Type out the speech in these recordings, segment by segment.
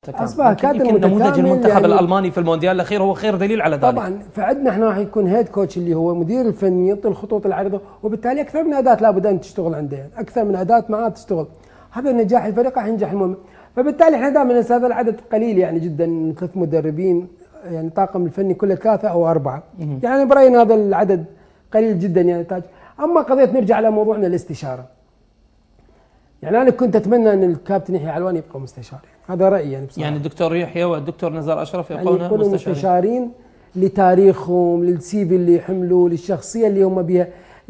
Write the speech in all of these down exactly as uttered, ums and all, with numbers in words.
اصبح كادر يمكن نموذج المنتخب يعني الالماني في المونديال الاخير هو خير دليل على ذلك. طبعا فعندنا احنا راح يكون هيد كوتش اللي هو مدير الفني يعطي الخطوط العريضه، وبالتالي اكثر من اداه لابد ان تشتغل عنده، يعني اكثر من اداه معاه تشتغل. هذا نجاح الفريق راح ينجح المهم. فبالتالي احنا دائما هذا العدد قليل يعني جدا، ثلاث مدربين يعني طاقم الفني كله ثلاثه او اربعه. يعني برايي هذا العدد قليل جدا يعني تاج. اما قضيه نرجع على موضوعنا الاستشاره. يعني انا كنت اتمنى ان الكابتن يحيى علواني يبقى مستشار، يعني هذا رايي يعني بصراحه. يعني الدكتور يحيى والدكتور نزار اشرف يبقون يعني يكونوا مستشارين. مستشارين لتاريخهم، للسي في اللي يحملوا، للشخصيه اللي هم بها،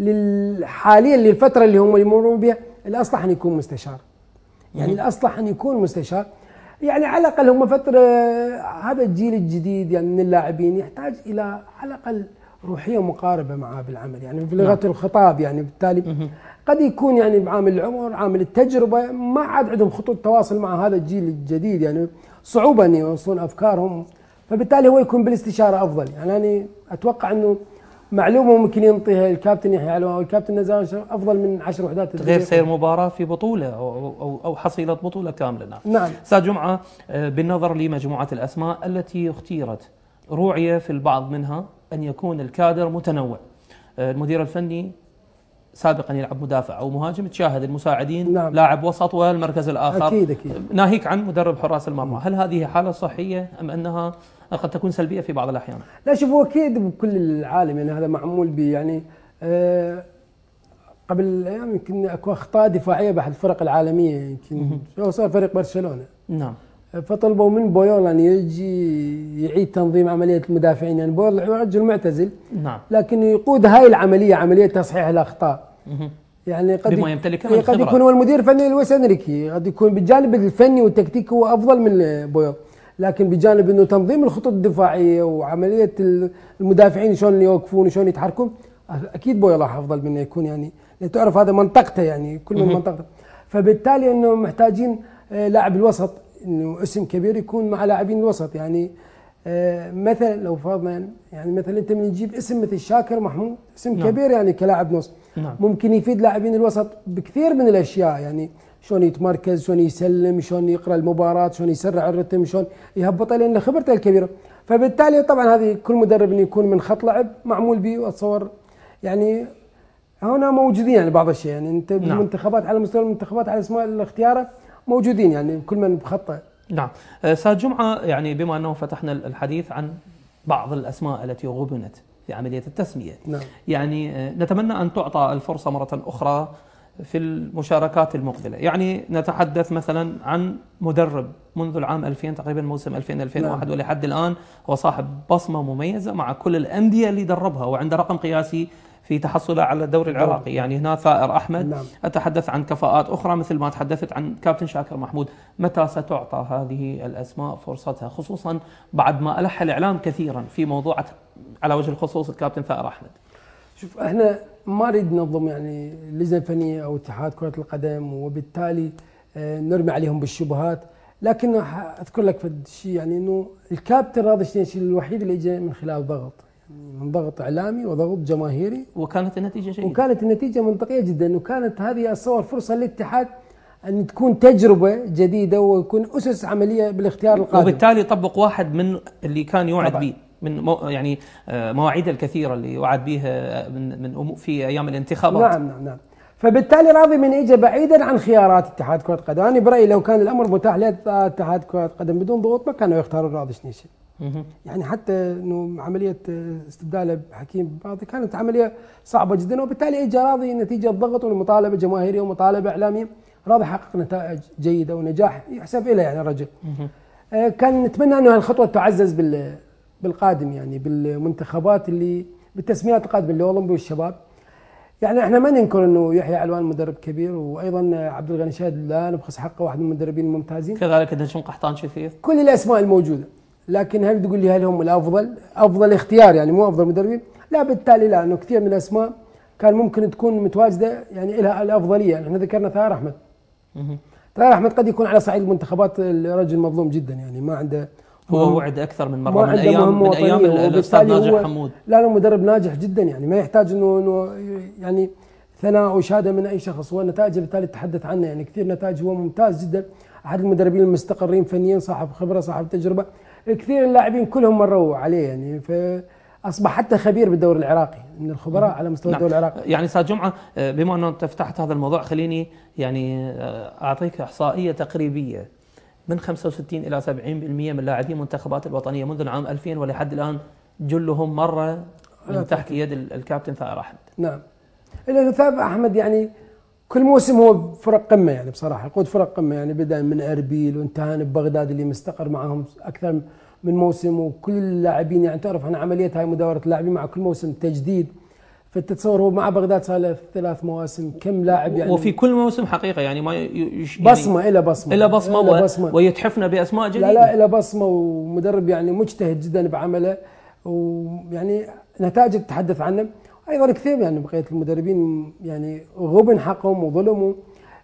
للحاليا للفتره اللي هم يمرون بها. الاصلح ان يكون مستشار. يعني الاصلح ان يكون مستشار. يعني على الاقل هم فتره، هذا الجيل الجديد يعني من اللاعبين يحتاج الى على الاقل روحيه مقاربه معاه بالعمل، يعني في لغه الخطاب. يعني بالتالي قد يكون يعني بعامل العمر، عامل التجربه، ما عاد عندهم خطوط تواصل مع هذا الجيل الجديد، يعني صعوبه ان يوصلون افكارهم، فبالتالي هو يكون بالاستشاره افضل. يعني انا اتوقع انه معلومه ممكن ينطيها الكابتن يحيى علواني والكابتن نزار افضل من عشر وحدات غير سير مباراه في بطوله او او او حصيله بطوله كامله. نعم. نعم. استاذ جمعه، بالنظر لمجموعه الاسماء التي اختيرت، روعي في البعض منها ان يكون الكادر متنوع. المدير الفني سابقا يلعب مدافع او مهاجم، تشاهد المساعدين نعم. لاعب وسط والمركز الاخر اكيد اكيد ناهيك عن مدرب حراس المرمى. هل هذه حاله صحيه ام انها قد تكون سلبيه في بعض الاحيان؟ لا شوف، هو اكيد بكل العالم يعني هذا معمول به. يعني آه قبل ايام يمكن اكو اخطاء دفاعيه باحد الفرق العالميه، يمكن هو صار فريق برشلونه. نعم. فطلبوا من بويول ان يجي يعيد تنظيم عمليه المدافعين. يعني بويول رجل معتزل، نعم، لكن يقود هاي العمليه، عمليه تصحيح الاخطاء. يعني قد بما يمتلك من قد يكون هو المدير الفني لويس انريكي، قد يكون بالجانب الفني والتكتيكي هو افضل من بويول، لكن بجانب انه تنظيم الخطوط الدفاعيه وعمليه المدافعين شلون يوقفون وشلون يتحركون، اكيد بويول راح افضل منه يكون. يعني تعرف هذا منطقته، يعني كل من منطقته. فبالتالي انه محتاجين لاعب الوسط، انه اسم كبير يكون مع لاعبين الوسط. يعني آه مثلا لو فرضنا يعني مثلا انت من تجيب اسم مثل شاكر محمود، اسم نعم. كبير يعني كلاعب نص، نعم. ممكن يفيد لاعبين الوسط بكثير من الاشياء، يعني شلون يتمركز، شلون يسلم، شلون يقرا المباراه، شلون يسرع الرتم، شلون يهبط، لان خبرته الكبيره. فبالتالي طبعا هذه كل مدرب انه يكون من خط لعب معمول به. واتصور يعني هنا موجودين يعني بعض الشيء، يعني انت نعم. بالمنتخبات على مستوى المنتخبات على اسماء الاختيار موجودين، يعني كل من بخطه. نعم. استاذ جمعه، يعني بما انه فتحنا الحديث عن بعض الاسماء التي غبنت في عمليه التسميه، نعم. يعني نتمنى ان تعطى الفرصه مره اخرى في المشاركات المقبله. يعني نتحدث مثلا عن مدرب منذ العام ألفين تقريبا، موسم ألفين ألفين وواحد، نعم. ولحد الان هو صاحب بصمه مميزه مع كل الانديه اللي دربها، وعنده رقم قياسي في تحصله على الدوري العراقي. يعني هنا ثائر أحمد، نعم. أتحدث عن كفاءات أخرى مثل ما تحدثت عن كابتن شاكر محمود. متى ستعطى هذه الأسماء فرصتها، خصوصا بعد ما ألح الإعلام كثيرا في موضوع على وجه الخصوص الكابتن ثائر أحمد؟ شوف، احنا ما نريد ننظم يعني لجنة فنية أو اتحاد كرة القدم وبالتالي نرمي عليهم بالشبهات، لكن أذكر لك في شيء، يعني إنه الكابتن راضي الشيء الوحيد اللي جاء من خلال ضغط، من ضغط اعلامي وضغط جماهيري، وكانت النتيجه جيده، وكانت النتيجه منطقيه جدا. وكانت هذه اتصور فرصه للاتحاد ان تكون تجربه جديده ويكون اسس عمليه بالاختيار القادم، وبالتالي طبق واحد من اللي كان يوعد به من مو يعني مواعيد الكثيره اللي وعد بها من من في ايام الانتخابات. نعم نعم نعم. فبالتالي راضي من اجى بعيدا عن خيارات اتحاد كره القدم. انا برايي لو كان الامر متاح لاتحاد كره القدم بدون ضغوط ما كانوا يختاروا راضي شنيشي. يعني حتى انه عمليه استبداله بحكيم باضي كانت عمليه صعبه جدا، وبالتالي اجى راضي نتيجه ضغط والمطالبه جماهيريه ومطالبه اعلاميه، راضي حقق نتائج جيده ونجاح يحسب له يعني الرجل. آه كان نتمنى انه هالخطوه تعزز بال بالقادم، يعني بالمنتخبات اللي بالتسميات القادمه اللي اولمبي والشباب. يعني احنا ما ننكر انه يحيى علوان مدرب كبير، وايضا عبد الغني شاهد لا نبخس حقه واحد من المدربين الممتازين، كذلك النجم قحطان شثير، كل الاسماء الموجوده. لكن هل تقول لي هل هم الافضل؟ افضل اختيار يعني مو افضل مدربين؟ لا، بالتالي لا، انه كثير من الاسماء كان ممكن تكون متواجده يعني لها الافضليه. يعني احنا ذكرنا ثائر احمد. ثائر احمد قد يكون على صعيد المنتخبات الرجل مظلوم جدا، يعني ما عنده، هو وعد اكثر من مره من ايام من ايام الاستاذ ناجح حمود. لا لا، مدرب ناجح جدا، يعني ما يحتاج انه انه يعني ثناء وشهاده من اي شخص، هو نتائجه بالتالي تتحدث عنه، يعني كثير نتائج هو ممتاز جدا. احد المدربين المستقرين فنيا، صاحب خبره صاحب تجربه. كثير اللاعبين كلهم مروا عليه يعني، فاصبح حتى خبير بالدوري العراقي من الخبراء على مستوى نعم. الدوري العراقي. يعني استاذ جمعه، بما انه انت فتحت هذا الموضوع، خليني يعني اعطيك احصائيه تقريبيه. من خمسة وستين الى سبعين بالمئة من لاعبي المنتخبات الوطنيه منذ العام ألفين ولحد الان جلهم مر من تحت يد الكابتن ثائر احمد. نعم. إلا ثائر احمد يعني كل موسم هو فرق قمه يعني، بصراحه يقود فرق قمه يعني، بدا من اربيل وانتهى ببغداد اللي مستقر معهم اكثر من موسم، وكل اللاعبين يعني تعرف عن عمليه هاي مداوره اللاعبين مع كل موسم تجديد. فتتصور هو مع بغداد صار له ثلاث مواسم، كم لاعب يعني، وفي كل موسم حقيقه يعني ما يش يعني بصمه الى بصمه الى بصمه, و... بصمة ويتحفنا باسماء جديده. لا لا الى بصمه، ومدرب يعني مجتهد جدا بعمله، ويعني نتائج تتحدث عنه. ايضا كثير يعني بقيه المدربين يعني غبن حقهم وظلموا،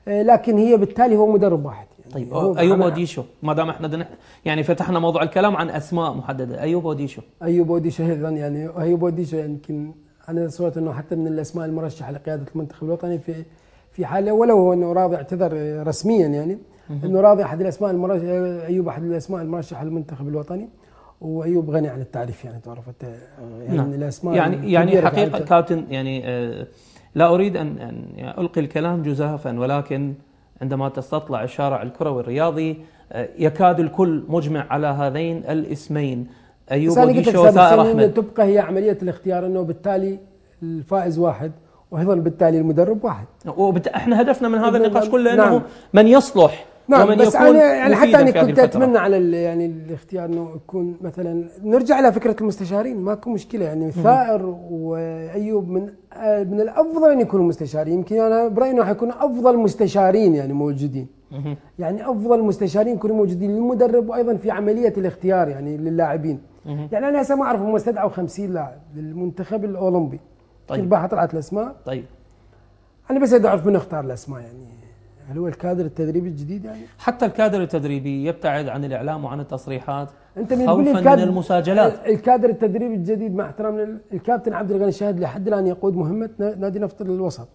لكن هي بالتالي هو مدرب واحد يعني. طيب ايوب اوديشو، ما دام احنا يعني فتحنا موضوع الكلام عن اسماء محدده، ايوب اوديشو ايوب اوديشو ايضا يعني، ايوب اوديشو يمكن انا صورت انه حتى من الاسماء المرشحه لقياده المنتخب الوطني في في حاله، ولو هو انه راضي اعتذر رسميا يعني انه راضي احد الاسماء المرشح، ايوب احد الاسماء المرشحه للمنتخب الوطني، وايوب غني عن التعريف يعني، تعرف يعني نعم. الاسماء يعني يعني حقيقه كابتن يعني آه لا اريد ان ان القي الكلام جزافا، ولكن عندما تستطلع الشارع الكروي الرياضي آه يكاد الكل مجمع على هذين الاسمين، ايوب اوديشو وثائر احمد. تبقى هي عمليه الاختيار انه بالتالي الفائز واحد، وايضا بالتالي المدرب واحد. وبت... احنا هدفنا من هذا النقاش كله انه نعم. من يصلح نعم، ومن بس يكون أنا يعني حتى أنا كنت أتمنى أتمنى على يعني الاختيار أنه يكون مثلا نرجع إلى فكرة المستشارين، ماكو مشكلة يعني. ثائر وأيوب من من الأفضل أن يكونوا مستشارين، يمكن أنا برأيي أنه حيكونوا أفضل مستشارين يعني موجودين، يعني أفضل مستشارين يكونوا موجودين للمدرب، وأيضا في عملية الاختيار يعني للاعبين. يعني أنا هسه ما أعرف هم استدعوا خمسين لاعب للمنتخب الأولمبي. طيب كل طلعت الأسماء. طيب أنا بس أعرف من اختار الأسماء يعني، هل هو الكادر التدريبي الجديد يعني؟ حتى الكادر التدريبي يبتعد عن الإعلام وعن التصريحات انت من خوفا من المساجلات. الكادر التدريبي الجديد مع احترام الكابتن عبد الغني الشاهد لحد الآن يقود مهمة نادي نفط الوسط.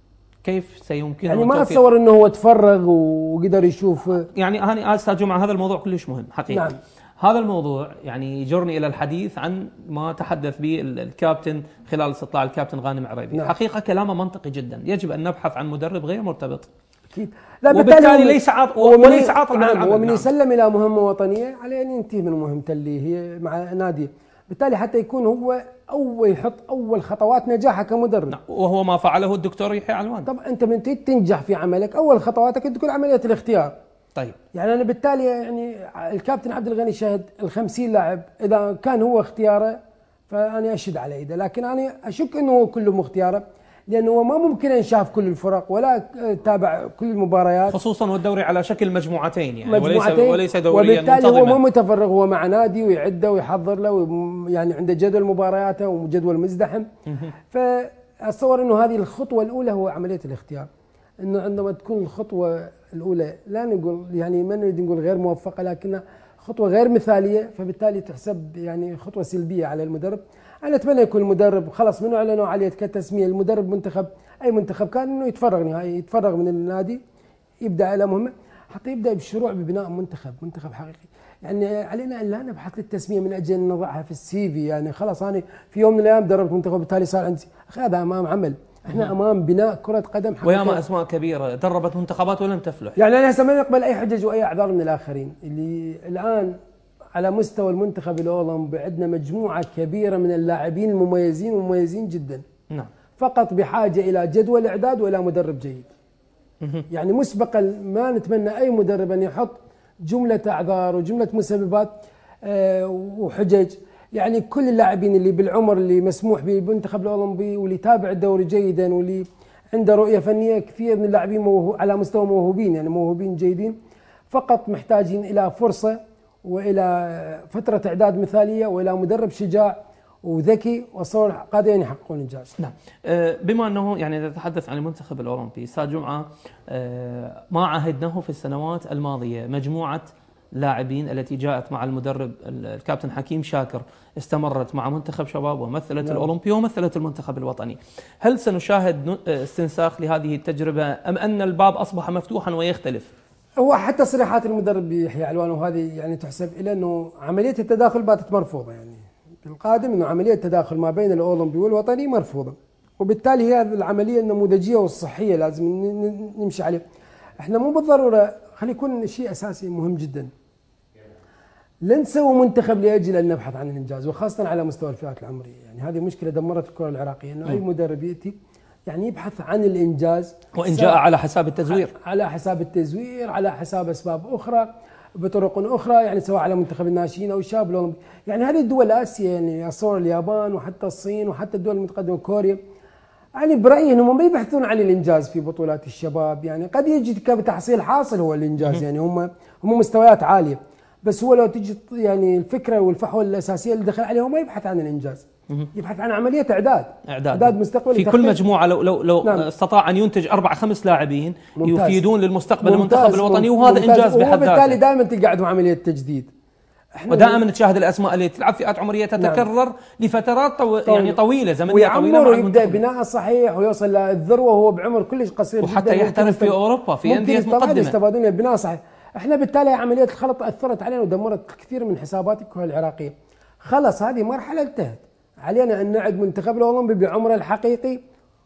كيف سيمكن يعني ما اتصور انه هو تفرغ وقدر يشوف يعني. هاني استاذ جمعه هذا الموضوع كلش مهم حقيقة. نعم. هذا الموضوع يعني يجرني الى الحديث عن ما تحدث به الكابتن خلال استطلاع الكابتن غانم عريبي. نعم. حقيقه كلامه منطقي جدا، يجب ان نبحث عن مدرب غير مرتبط. اكيد. لا وبالتالي ليس عاط وليس عاطل عن العمل. ومن يسلم الى مهمه وطنيه عليه ان ينتهي من مهمته اللي هي مع نادي، بالتالي حتى يكون هو اول يحط اول خطوات نجاحه كمدرب. نعم. وهو ما فعله الدكتور يحيى علوان. طب انت من تنجح في عملك اول خطواتك تكون عمليه الاختيار. طيب يعني انا بالتالي يعني الكابتن عبد الغني شاهد الخمسين لاعب، اذا كان هو اختياره فانا اشهد على ايده، لكن انا اشك انه هو كله اختياره، لانه هو ما ممكن ان شاف كل الفرق ولا تابع كل المباريات، خصوصا والدوري على شكل مجموعتين يعني مجموعتين وليس وليس دوريا منتظما. وبالتالي هو مو متفرغ، هو مع نادي ويعده ويحضر له، يعني عنده جدول مبارياته وجدول مزدحم. فاتصور انه هذه الخطوه الاولى هو عمليه الاختيار، انه عندما تكون الخطوه الاولى لا نقول يعني ما نريد نقول غير موفقه، لكنها خطوه غير مثاليه، فبالتالي تحسب يعني خطوه سلبيه على المدرب. انا اتمنى يكون المدرب خلاص من اعلنوا عليه كتسميه المدرب منتخب اي منتخب كان انه يتفرغ نهائي، يتفرغ من النادي، يبدا على مهمه حتى يبدا بالشروع ببناء منتخب منتخب حقيقي. يعني علينا ان لا نبحث للتسميه من اجل ان نضعها في السي في، يعني خلاص انا في يوم من الايام دربت منتخب بالتالي صار عندي، اخي هذا امام عمل، احنا امام بناء كره قدم حقيقيه. وياما اسماء كبيره دربت منتخبات ولم تفلح. يعني انا هسه ما نقبل اي حجج واي اعذار من الاخرين. اللي الان على مستوى المنتخب الاولمبي عندنا مجموعه كبيره من اللاعبين المميزين ومميزين جدا. نعم. فقط بحاجه الى جدول اعداد والى مدرب جيد. يعني مسبقا ما نتمنى اي مدرب ان يحط جمله اعذار وجمله مسببات أه وحجج. يعني كل اللاعبين اللي بالعمر اللي مسموح به بالمنتخب الاولمبي واللي تابع الدوري جيدا واللي عنده رؤيه فنيه، كثير من اللاعبين موهو على مستوى موهوبين، يعني موهوبين جيدين، فقط محتاجين الى فرصه والى فتره اعداد مثاليه والى مدرب شجاع وذكي وصور قادرين يحققون انجاز. نعم. بما انه يعني نتحدث عن المنتخب الاولمبي، استاذ جمعه ما عهدناه في السنوات الماضيه مجموعه لاعبين التي جاءت مع المدرب الكابتن حكيم شاكر، استمرت مع منتخب شباب ومثلت نعم. الاولمبي ومثلت المنتخب الوطني. هل سنشاهد استنساخ لهذه التجربه ام ان الباب اصبح مفتوحا ويختلف؟ هو حتى تصريحات المدرب يحيى علوان وهذه يعني تحسب الى انه عمليه التداخل باتت مرفوضه، يعني القادم انه عمليه التداخل ما بين الاولمبي والوطني مرفوضه، وبالتالي هي هذه العمليه النموذجيه والصحيه لازم نمشي عليها. احنا مو بالضروره، خلي يكون شيء اساسي مهم جدا، لن نسوي منتخب لاجل ان نبحث عن الانجاز، وخاصه على مستوى الفئات العمريه، يعني هذه مشكله دمرت الكره العراقيه، انه اي مدرب ياتي يعني يبحث عن الانجاز، وان جاء على حساب التزوير، على حساب التزوير، على حساب اسباب اخرى بطرق اخرى، يعني سواء على منتخب الناشئين او الشباب الاولمبي، يعني هذه الدول اسيا، يعني اصور اليابان وحتى الصين وحتى الدول المتقدمه كوريا، يعني برايي انهم ما يبحثون عن الانجاز في بطولات الشباب، يعني قد يجي كتحصيل حاصل هو الانجاز، يعني هم هم مستويات عاليه، بس هو لو تجي يعني الفكره والفحوى الاساسيه اللي دخل عليها هو ما يبحث عن الانجاز، يبحث عن عمليه اعداد اعداد, إعداد مستقبلي في كل مجموعه. لو لو لو نعم. استطاع ان ينتج اربع خمس لاعبين يفيدون للمستقبل المنتخب الوطني، وهذا انجاز بحد ذاته، وبالتالي دائما تلقى عندهم عمليه تجديد. ودائما تشاهد الاسماء اللي تلعب فئات عمريه تتكرر نعم. لفترات طو... يعني طويله زمنيه طويله، ويعمر ويبدا بناء صحيح ويوصل للذروه وهو بعمر كلش قصير، وحتى يحترف في اوروبا في انديه مقدمه يستفادون من بناء صحيح. احنا بالتالي عمليه الخلط اثرت علينا ودمرت كثير من حسابات الكره العراقيه. خلص هذه مرحله انتهت، علينا ان نعد منتخب الاولمبي بعمره الحقيقي،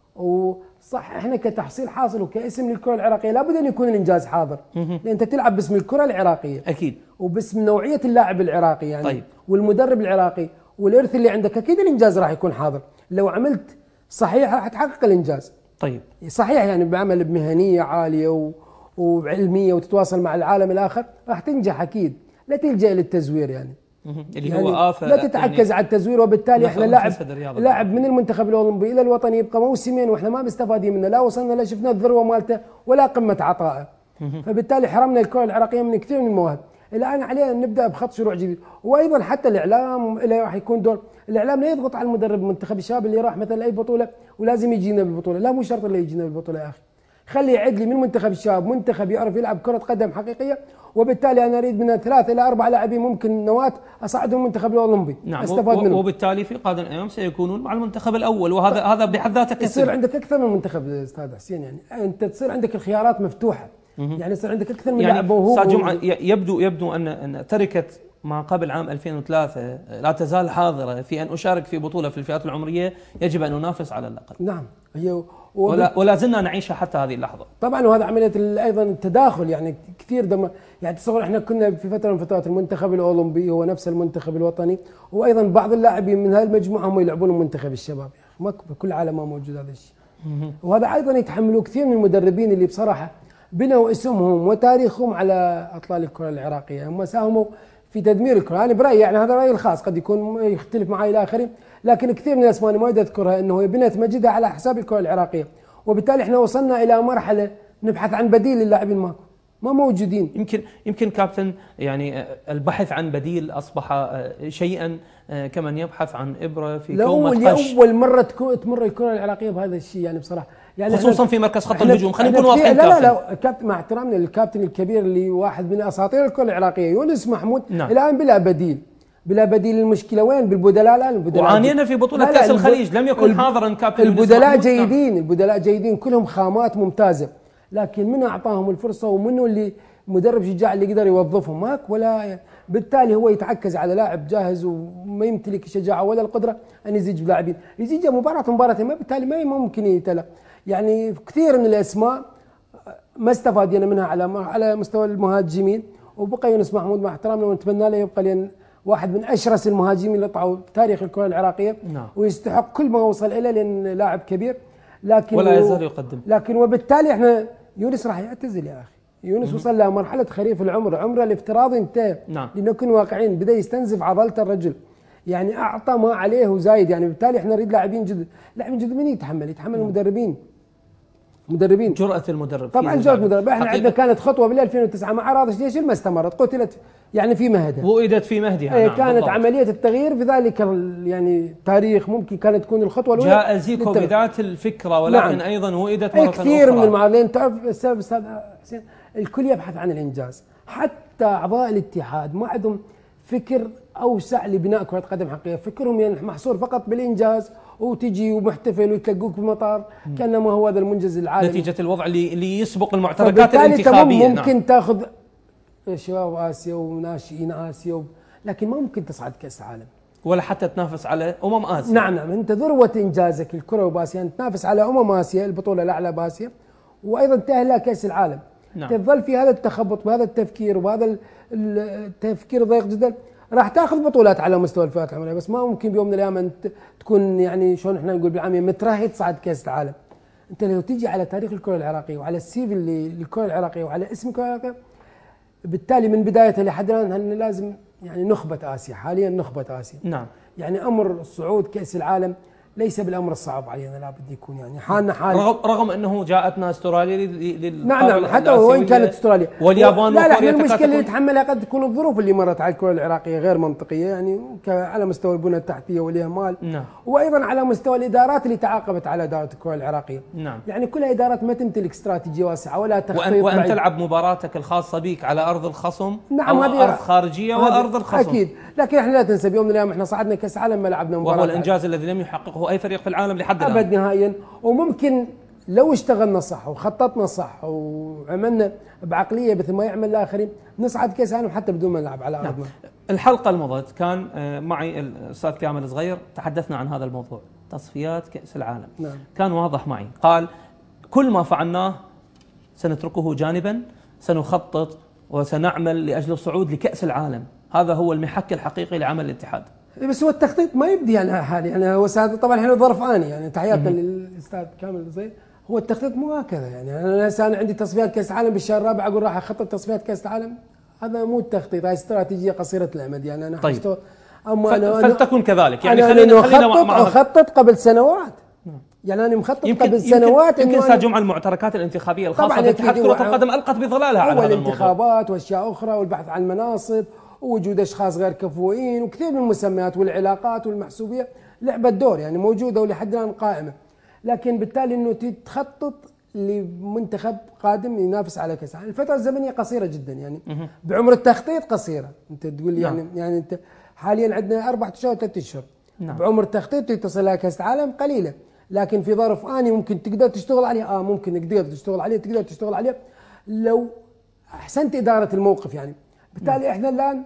وصح احنا كتحصيل حاصل وكاسم للكره العراقيه لابد ان يكون الانجاز حاضر، لان انت تلعب باسم الكره العراقيه اكيد، وباسم نوعيه اللاعب العراقي يعني طيب. والمدرب العراقي والارث اللي عندك، اكيد الانجاز راح يكون حاضر. لو عملت صحيح راح تحقق الانجاز. طيب صحيح، يعني بعمل بمهنيه عاليه و... وعلميه وتتواصل مع العالم الاخر راح تنجح اكيد، لا تلجا للتزوير يعني اللي يعني هو آفة، لا تتعكز يعني على التزوير، وبالتالي احنا لاعب لاعب من المنتخب الاولمبي الى الوطني يبقى موسمين واحنا ما مستفادين منه، لا وصلنا لا شفنا الذروه مالته ولا قمه عطائه، فبالتالي حرمنا الكره العراقيه من كثير من المواهب. الان علينا ان نبدا بخط شروع جديد، وايضا حتى الاعلام له راح يكون دور، الاعلام لا يضغط على المدرب منتخب الشباب اللي راح مثلا اي بطوله ولازم يجينا بالبطوله، لا مو شرط اللي يجينا بالبطوله يا اخي، خلي يعد لي من منتخب الشباب منتخب يعرف يلعب كره قدم حقيقيه، وبالتالي انا اريد من ثلاث الى اربع لاعبين ممكن نواه اصعدهم المنتخب الاولمبي، نعم، استفاد منهم، وبالتالي في قادم الايام سيكونون مع المنتخب الاول، وهذا هذا بحد ذاته كسب. يصير عندك اكثر من منتخب استاذ حسين، يعني انت تصير عندك الخيارات مفتوحه، يعني يصير عندك اكثر من يعني لاعب موهوب. استاذ جمعه، يبدو يبدو ان ان تركه ما قبل عام ألفين وثلاثة لا تزال حاضره في ان اشارك في بطوله في الفئات العمريه، يجب ان انافس على اللقب. نعم، هي ولا, ولا زلنا نعيشها حتى هذه اللحظه. طبعا، وهذا عمليه ايضا التداخل، يعني كثير دم، يعني تصور احنا كنا في فتره من فترات المنتخب الاولمبي هو نفس المنتخب الوطني، وايضا بعض اللاعبين من هذه المجموعه هم يلعبون منتخب الشباب، يا اخي ما بكل العالم ما موجود هذا الشيء. وهذا ايضا يتحملوه كثير من المدربين اللي بصراحه بنوا اسمهم وتاريخهم على اطلال الكره العراقيه، هم ساهموا في تدمير الكره. انا برايي، يعني هذا رايي الخاص، قد يكون يختلف معي الاخرين، لكن كثير من الاسماء ما اريد اذكرها انه بنت مجدها على حساب الكره العراقيه، وبالتالي احنا وصلنا الى مرحله نبحث عن بديل للاعبين ما ما موجودين. يمكن يمكن كابتن، يعني البحث عن بديل اصبح شيئا كمن يبحث عن ابره في كومه قش. اول مره تمر الكره العراقيه بهذا الشيء، يعني بصراحه يعني خصوصا في مركز خط الهجوم، خلينا نكون واضحين. لا لا لا كابتن، مع احترامنا للكابتن الكبير اللي واحد من اساطير الكره العراقيه يونس محمود، نعم. الان بلا بديل بلا بديل. المشكله وين؟ بالبدلاء. الان البدلاء وعانينا في بطوله كاس الخليج لم يكن حاضرا كابتن. البدلاء جيدين، البدلاء جيدين كلهم خامات ممتازه، لكن من اعطاهم الفرصه ومنه اللي مدرب شجاع اللي يقدر يوظفهم؟ ماك ولا. بالتالي هو يتعكز على لاعب جاهز وما يمتلك الشجاعه ولا القدره ان يزيج بلاعبين، يزيج مباراه مباراه، ما بالتالي ما ممكن يتلى. يعني كثير من الاسماء ما استفادنا منها على على مستوى المهاجمين، وبقى يونس محمود مع احترامنا ونتمنى له يبقى، لان واحد من اشرس المهاجمين اللي طلعوا في تاريخ الكره العراقيه، نعم. ويستحق كل ما وصل اليه لان لاعب كبير، لكن ولا يزال يقدم. لكن وبالتالي احنا يونس راح يعتزل يا اخي. يونس وصل لمرحله خريف العمر، عمره الافتراضي انتهى، نعم. لنكون واقعيين، بدا يستنزف عضله الرجل، يعني اعطى ما عليه وزايد، يعني بالتالي احنا نريد لاعبين جدد. لاعبين جدد من يتحمل؟ يتحمل نعم. المدربين مدربين جرأة المدرب، طبعا جرأة المدرب. احنا عندنا كانت خطوه بال ألفين وتسعة مع راضش، ليش ما استمرت؟ قتلت يعني في مهدها، وئدت في مهدها. ايه نعم كانت بالضبط. عمليه التغيير في ذلك يعني تاريخ ممكن كانت تكون الخطوه الاولى. جاء زيكو بذات الفكره، ولكن نعم. ايضا وئدت مره اخرى. كثير من المعارضين، تعرف السبب استاذ حسين، الكل يبحث عن الانجاز، حتى اعضاء الاتحاد ما عندهم فكر اوسع لبناء كره قدم حقيقيه، فكرهم يعني محصور فقط بالانجاز وتجي ومحتفل ويتلقوك بالمطار كانما هو هذا المنجز العالمي، نتيجه الوضع اللي اللي يسبق المعتركات الانتخابيه. ممكن نعم. تاخذ شباب اسيا وناشئين اسيا و... لكن ما ممكن تصعد كاس العالم ولا حتى تنافس على امم اسيا. نعم نعم، انت ذروه انجازك الكره وباسيا، يعني تنافس على امم اسيا البطوله الاعلى باسيا، وايضا تاهل كاس العالم. نعم. تظل في هذا التخبط بهذا التفكير وبهذا التفكير ضيق جدا، راح تاخذ بطولات على مستوى الفئات العمريه، بس ما ممكن بيوم من الايام انت تكون يعني شلون احنا نقول بالعاميه مترهي تصعد كاس العالم. انت لو تيجي على تاريخ الكره العراقيه وعلى السي في اللي للكره العراقيه وعلى اسم الكره العراقيه، بالتالي من بدايتها لحد الان لازم يعني نخبه اسيا، حاليا نخبه اسيا. نعم. يعني امر صعود كاس العالم ليس بالامر الصعب علينا، لابد يكون يعني حالنا حال، رغم, رغم انه جاءتنا استراليا لل نعم نعم حتى وان كانت استراليا واليابان لا لا احنا المشكله اللي نتحملها قد تكون الظروف اللي مرت على الكره العراقيه غير منطقيه، يعني على مستوى البنى التحتيه والاهمال. نعم. وايضا على مستوى الادارات اللي تعاقبت على اداره الكره العراقيه. نعم. يعني كلها ادارات ما تمتلك استراتيجيه واسعه ولا تخطيط وأن, وأن بعيد. تلعب مباراتك الخاصه بك على ارض الخصم. نعم أو هذه ارض خارجيه وارض الخصم اكيد، لكن احنا لا تنسى بيوم من الايام احنا صعدنا كاس عالم ما لعبنا مباراه، وهو الانجاز الذي لم يحققه اي فريق في العالم لحد الان ابد نهائيا. وممكن لو اشتغلنا صح وخططنا صح وعملنا بعقليه مثل ما يعمل الاخرين نصعد كاس عالم حتى بدون ما نلعب على ارضنا. نعم. الحلقه المضت كان معي الاستاذ كامل صغير، تحدثنا عن هذا الموضوع تصفيات كاس العالم. نعم. كان واضح معي، قال كل ما فعلناه سنتركه جانبا، سنخطط وسنعمل لاجل الصعود لكاس العالم، هذا هو المحك الحقيقي لعمل الاتحاد. بس هو التخطيط ما يبدي يعني حالي، يعني هو طبعا احنا ظرف اني، يعني تحياتنا للاستاذ كامل الزين، هو التخطيط مو هكذا. يعني انا هسه عندي تصفيات كاس العالم بالشهر الرابع اقول راح اخطط تصفيات كاس العالم، هذا مو التخطيط، هاي استراتيجيه قصيره الامد. يعني انا طيب. اما أنا فلتكن كذلك، يعني أنا خلينا خلينا مع اخطط قبل سنوات. يعني انا مخطط يمكن قبل سنوات يمكن استاذ جمعه المعتركات الانتخابيه الخاصه باتحاد كره القدم القت بظلالها على هذا الموضوع، والانتخابات واشياء اخرى والبحث عن مناصب ووجود اشخاص غير كفؤين وكثير من المسميات والعلاقات والمحسوبيه لعبت دور يعني موجوده ولحد الان قائمه. لكن بالتالي انه تخطط لمنتخب قادم ينافس على كاس العالم، الفتره الزمنيه قصيره جدا، يعني بعمر التخطيط قصيره. انت تقول لي يعني يعني انت حاليا عندنا اربع اشهر ثلاث اشهر، بعمر التخطيط تصل الى كاس العالم قليله، لكن في ظرف اني ممكن تقدر تشتغل عليه. اه ممكن تقدر تشتغل عليه تقدر تشتغل عليه لو احسنت اداره الموقف يعني. بالتالي احنا الان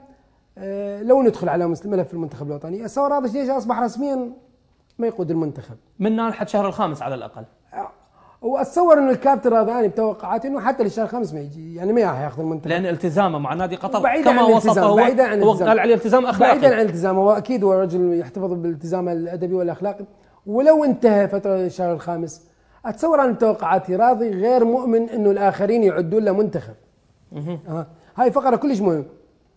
آه لو ندخل على ملف المنتخب الوطني، اتصور هذا الشيء اصبح رسميا ما يقود المنتخب من لحد شهر الخامس على الاقل. آه واتصور انه الكابتن راضي بتوقعاتي انه حتى للشهر الخامس ما يجي، يعني ما راح ياخذ المنتخب لان التزامه مع نادي قطر كما وصفه هو بعيدا عن الالتزام، قال عليه التزام اخلاقي بعيدا عن الالتزام، هو اكيد هو رجل يحتفظ بالالتزام الادبي والاخلاقي. ولو انتهى فتره الشهر الخامس اتصور عن توقعاتي راضي غير مؤمن انه الاخرين يعدون له منتخب. آه. هاي فقره كلش مهم،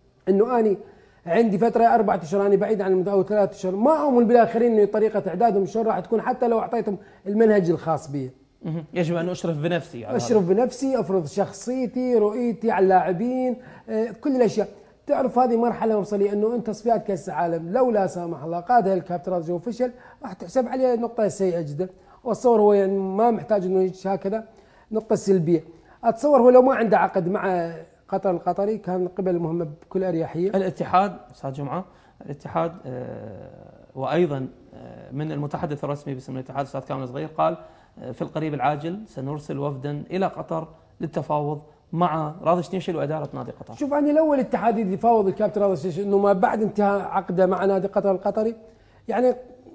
انه اني عندي فتره اربعة اشهر اني بعيد عن المنتخب او ثلاث اشهر، ما اؤمن بالاخرين انه طريقه اعدادهم شلون راح تكون حتى لو اعطيتهم المنهج الخاص بي. يجب ان اشرف بنفسي على اشرف بنفسي، افرض شخصيتي، رؤيتي على اللاعبين، آه كل الاشياء. تعرف هذه مرحله مفصليه، انه انت تصفيات كاس العالم لو لا سامح الله قادها الكابتن راضي وفشل راح تحسب عليه نقطه سيئه جدا، واتصور هو يعني ما محتاج انه يجي هكذا نقطه سلبيه. اتصور هو لو ما عنده عقد مع قطر القطري كان قبل المهمه بكل اريحيه. الاتحاد استاذ جمعه، الاتحاد آه وايضا آه من المتحدث الرسمي باسم الاتحاد الاستاذ كامل صغير قال آه في القريب العاجل سنرسل وفدا الى قطر للتفاوض مع راضي شنيشل واداره نادي قطر. شوف اني الاول الاتحاد اللي يفاوض الكابتن راضي شنيشل انه ما بعد انتهاء عقده مع نادي قطر القطري، يعني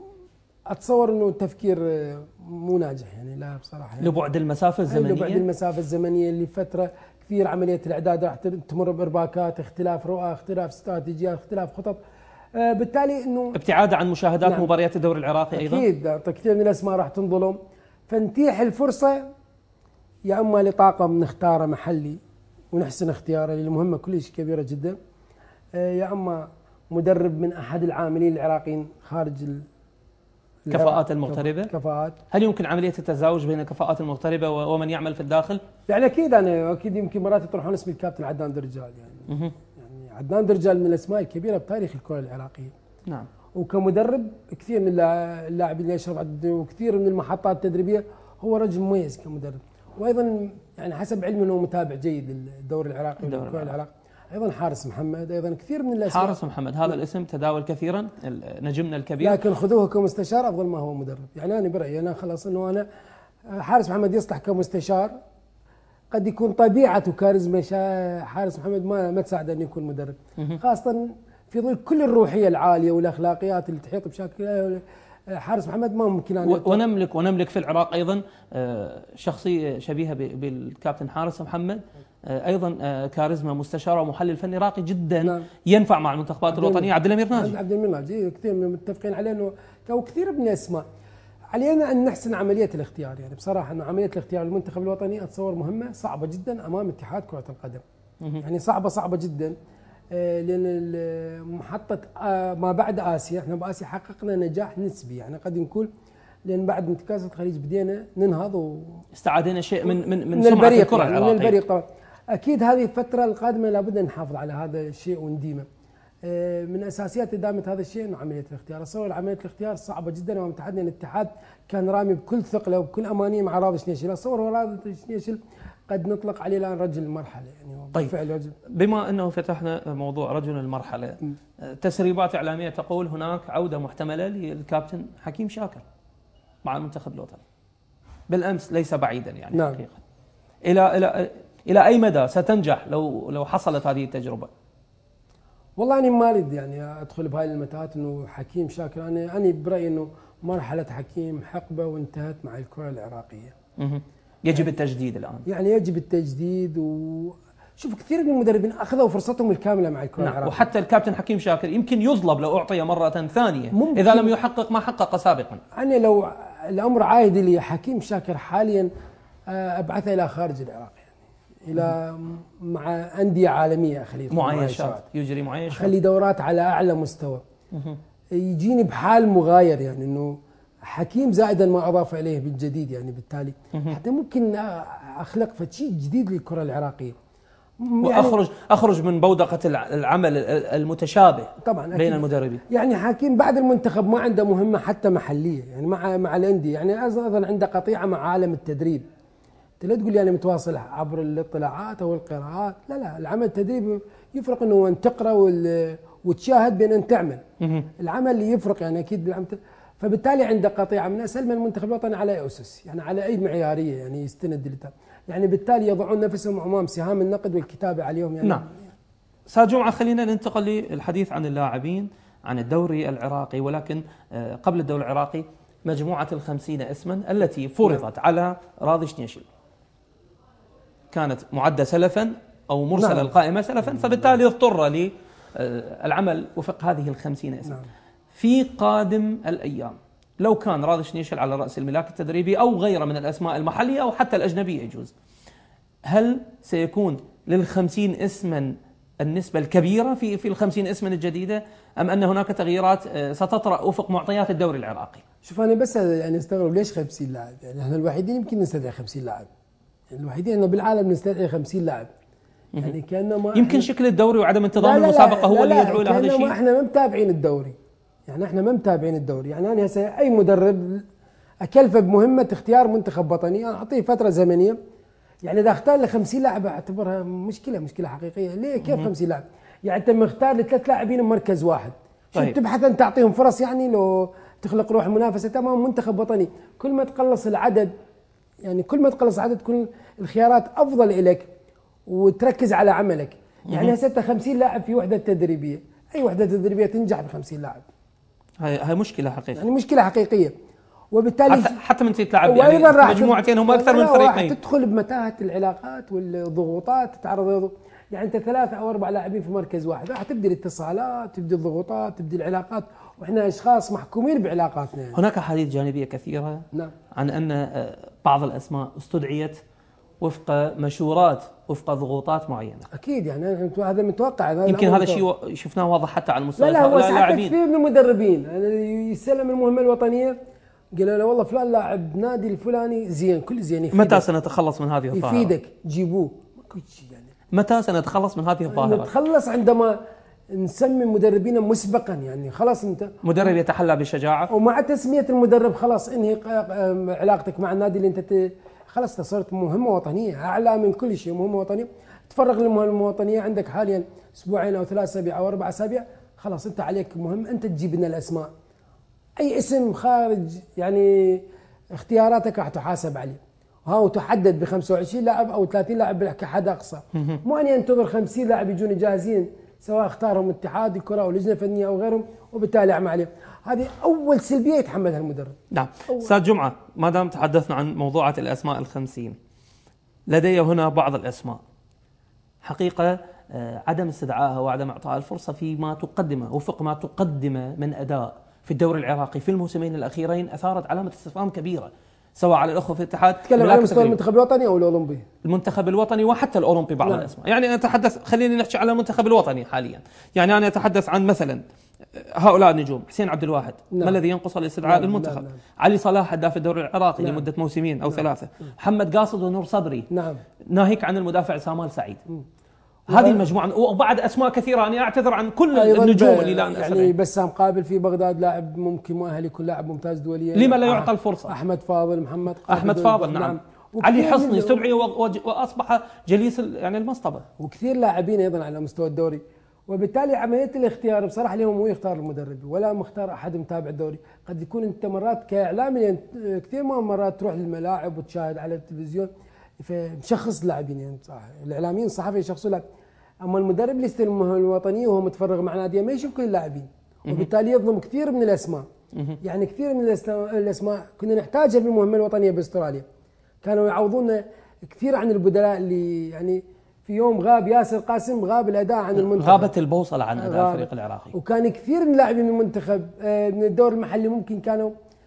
اتصور انه التفكير مو ناجح يعني، لا بصراحه يعني لبعد المسافه الزمنيه، لبعد المسافه الزمنيه اللي فتره كثير عمليه الاعداد راح تمر بارباكات، اختلاف رؤى، اختلاف استراتيجيات، اختلاف خطط، آه بالتالي انه ابتعاد عن مشاهدات نعم مباريات الدوري العراقي ايضا اكيد كثير من الاسماء راح تنظلم، فنتيح الفرصه يا اما لطاقم نختاره محلي ونحسن اختياره للمهمه كلش كبيره جدا، آه يا اما مدرب من احد العاملين العراقيين خارج كفاءات المغتربة. كفاءات هل يمكن عملية التزاوج بين الكفاءات المغتربة ومن يعمل في الداخل؟ يعني اكيد انا اكيد يمكن مرات يطرحون اسم الكابتن عدنان درجال يعني. مه. يعني عدنان درجال من الاسماء الكبيرة بتاريخ الكرة العراقية. نعم. وكمدرب كثير من اللاعبين اللي يشرف وكثير من المحطات التدريبية هو رجل مميز كمدرب، وايضا يعني حسب علمي انه متابع جيد للدوري العراقي والكرة العراقي. ايضا حارس محمد، ايضا كثير من الاسماء. حارس محمد هذا الاسم تداول كثيرا، نجمنا الكبير، لكن خذوه كمستشار افضل ما هو مدرب. يعني انا برايي انا خلاص انه انا حارس محمد يصلح كمستشار، قد يكون طبيعته كاريزما حارس محمد ما ما تساعده انه يكون مدرب، خاصه في ظل كل الروحيه العاليه والاخلاقيات اللي تحيط بشكل حارس محمد ما ممكن أن ونملك ونملك في العراق ايضا شخصيه شبيهه بالكابتن حارس محمد، ايضا كاريزما مستشار ومحلل فني راقي جدا. نعم. ينفع مع المنتخبات الوطنيه. عبد الامير ناجي عبد الامير ناجي كثير متفقين عليه انه او كثير من الاسماء. علينا ان نحسن عمليه الاختيار، يعني بصراحه انه عمليه الاختيار للمنتخب الوطني اتصور مهمه صعبه جدا امام اتحاد كره القدم. يعني صعبه صعبه جدا، لان محطه ما بعد اسيا، احنا باسيا حققنا نجاح نسبي، يعني قد نقول لان بعد كاس الخليج بدينا ننهض و استعادنا شيء من من من, من سمعه الكره العراقيه. من البريق طبعا. اكيد هذه الفتره القادمه لابد ان نحافظ على هذا الشيء ونديمه. من اساسيات ادامه هذا الشيء انه عمليه الاختيار، اصور عمليه الاختيار صعبه جدا، امام اتحادنا الاتحاد كان رامي بكل ثقله وبكل امانيه مع راضي شنيشل، اصور راضي شنيشل قد نطلق عليه الان رجل المرحله يعني. طيب رجل. بما انه فتحنا موضوع رجل المرحله، م. تسريبات اعلاميه تقول هناك عوده محتمله للكابتن حكيم شاكر مع المنتخب الوطني بالامس، ليس بعيدا يعني. نعم. حقيقه الى الى الى اي مدى ستنجح لو لو حصلت هذه التجربه؟ والله أنا ما أريد يعني أدخل بهاي المتاهات إنه حكيم شاكر، أنا أنا برأيي إنه مرحلة حكيم حقبة وانتهت مع الكرة العراقية. مه. يجب التجديد الآن. يعني يجب التجديد، وشوف كثير من المدربين أخذوا فرصتهم الكاملة مع الكرة نعم. العراقية. وحتى الكابتن حكيم شاكر يمكن يظلم لو أعطي مرة ثانية إذا لم يحقق ما حقق سابقا. أنا لو الأمر عائد لي حكيم شاكر حاليا أبعثه إلى خارج العراق، الى مع انديه عالميه، اخليه معايشات، يجري معايشات، اخلي دورات على اعلى مستوى. يجيني بحال مغاير، يعني انه حكيم زائدا ما اضاف اليه بالجديد، يعني بالتالي حتى ممكن اخلق شيء جديد للكره العراقيه، يعني واخرج اخرج من بودقه العمل المتشابه طبعا بين المدربين. يعني حكيم بعد المنتخب ما عنده مهمه حتى محليه، يعني مع مع الانديه، يعني ايضا عنده قطيعه مع عالم التدريب. لا تقول لي انا متواصل عبر الاطلاعات او القراءات، لا لا، العمل التدريبي يفرق انه ان تقرا وتشاهد بين ان تعمل. العمل اللي يفرق يعني اكيد بالعمل، فبالتالي عنده قطيعه من اسلم المنتخب الوطني على اي اسس، يعني على اي معياريه يعني يستند لها، يعني بالتالي يضعون نفسهم امام سهام النقد والكتابه عليهم يعني. نعم. استاذ جمعه، خلينا ننتقل للحديث عن اللاعبين، عن الدوري العراقي، ولكن قبل الدوري العراقي مجموعه الخمسين اسما التي فرضت نعم. على راضي شنيشل كانت معدة سلفا أو مرسل نعم. القائمة سلفا، فبالتالي اضطر للعمل وفق هذه الخمسين اسم. نعم. في قادم الأيام لو كان راضي شنيشل على رأس الملاك التدريبي أو غيره من الأسماء المحلية أو حتى الأجنبية يجوز، هل سيكون للخمسين اسما النسبة الكبيرة في في الخمسين اسما الجديدة، أم أن هناك تغييرات ستطرأ وفق معطيات الدوري العراقي؟ شوف أنا بس يعني استغرب ليش خمسين لاعب، يعني احنا الوحيدين يمكن نستدعي خمسين لاعب، الوحيدين انه بالعالم نستدعي خمسين لاعب، يعني كانما يمكن شكل الدوري وعدم انتظام المسابقه هو اللي يدعو الى هذا الشيء. احنا ما متابعين الدوري، يعني احنا ما متابعين الدوري، يعني انا هسه اي مدرب اكلفه بمهمه اختيار منتخب وطني انا اعطيه فتره زمنيه، يعني اذا اختار لي خمسين لاعب اعتبرها مشكله مشكله حقيقيه. ليه كيف خمسين لاعب؟ يعني انت مختار لثلاث لاعبين بمركز واحد، طيب. شو تبحث ان تعطيهم فرص، يعني لو تخلق روح المنافسه تمام منتخب وطني، كل ما تقلص العدد، يعني كل ما تقلص عدد كل الخيارات افضل لك وتركز على عملك. يعني هسه خمسين لاعب في وحده تدريبيه، اي وحده تدريبيه تنجح ب خمسين لاعب؟ هاي هاي مشكله حقيقيه، يعني مشكله حقيقيه. وبالتالي حتى حتى من تلعب يعني مجموعتين هم اكثر من فريقين، تدخل بمتاهه العلاقات والضغوطات، تتعرض يعني انت ثلاثه او اربع لاعبين في مركز واحد، راح تبدي الاتصالات، تبدي الضغوطات، تبدي العلاقات، واحنا اشخاص محكومين بعلاقاتنا. يعني. هناك احاديث جانبيه كثيره نعم. عن ان بعض الاسماء استدعيت وفق مشورات، وفق ضغوطات معينه. اكيد يعني هذا متوقع، هذا يمكن هذا الشيء شفناه واضح حتى على مستوى هؤلاء اللاعبين. كثير من المدربين يستلم المهمه الوطنيه قالوا له والله فلان لاعب نادي الفلاني زين، كل زين يفيدك. متى سنتخلص من هذه الظاهره؟ يفيدك جيبوه، ماكو شيء يعني. متى سنتخلص من هذه الظاهره؟ نتخلص عندما نسمي مدربين مسبقا، يعني خلاص انت مدرب يتحلى بشجاعه، ومع تسميه المدرب خلاص انهي علاقتك مع النادي اللي انت خلاص صرت مهمه وطنيه اعلى من كل شيء، مهمه وطنيه تفرغ للمهمة الوطنية. عندك حاليا اسبوعين او ثلاث اسابيع او اربع اسابيع، خلاص انت عليك مهم انت تجيب لنا الاسماء. اي اسم خارج يعني اختياراتك راح تحاسب عليه، ها وتحدد ب خمسة وعشرين لاعب او ثلاثين لاعب كحد اقصى، مو اني انتظر خمسين لاعب يجون جاهزين سواء اختارهم اتحاد الكره او لجنه فنيه او غيرهم وبالتالي اعمل عليهم. هذه اول سلبيه يتحملها المدرب. نعم. استاذ جمعه، ما دام تحدثنا عن موضوعه الاسماء الخمسين، لدي هنا بعض الاسماء حقيقه عدم استدعائها وعدم اعطائها الفرصه فيما تقدمه وفق ما تقدمه من اداء في الدوري العراقي في الموسمين الاخيرين اثارت علامه استفهام كبيره سواء على الاخوه في الاتحاد. تتكلم على مستوى المنتخب الوطني او الاولمبي؟ المنتخب الوطني وحتى الاولمبي بعض نعم. الاسماء. يعني انا اتحدث، خليني نحكي على المنتخب الوطني حاليا. يعني انا اتحدث عن مثلا هؤلاء النجوم: حسين عبد الواحد نعم. ما الذي ينقص الاستدعاء نعم. للمنتخب؟ نعم. نعم. علي صلاح هداف الدوري العراقي نعم. لمده موسمين او نعم. ثلاثه. محمد قاصد ونور صبري نعم. ناهيك عن المدافع سامال سعيد. م. هذه المجموعة وبعد أسماء كثيرة. أنا أعتذر عن كل النجوم اللي لا أسأل يعني بسام قابل في بغداد لاعب ممكن مؤهل يكون لاعب ممتاز دوليا. لما لا يعطى الفرصة؟ أحمد فاضل، محمد قابل، أحمد فاضل نعم, نعم. علي حصني استدعي وأصبح جليس يعني المصطبة، وكثير لاعبين أيضا على مستوى الدوري. وبالتالي عملية الاختيار بصراحة اليوم مو يختار المدرب ولا مختار أحد متابع الدوري. قد يكون أنت مرات كإعلامي كثير مرات تروح للملاعب وتشاهد على التلفزيون فمشخص لاعبين، يعني صح الإعلاميين الصحفيين يشخصوا لاعب، اما المدرب اللي يستلم المهمه الوطنيه وهو متفرغ مع ناديه ما يشوف كل اللاعبين، وبالتالي يظلم كثير من الاسماء. يعني كثير من الاسماء كنا نحتاجها في المهمه الوطنيه باستراليا، كانوا يعوضونا كثير عن البدلاء اللي يعني في يوم غاب ياسر قاسم غاب الاداء عن المنتخب، غابت البوصله عن اداء الفريق العراقي. وكان كثير من اللاعبين من المنتخب من الدور المحلي ممكن كانوا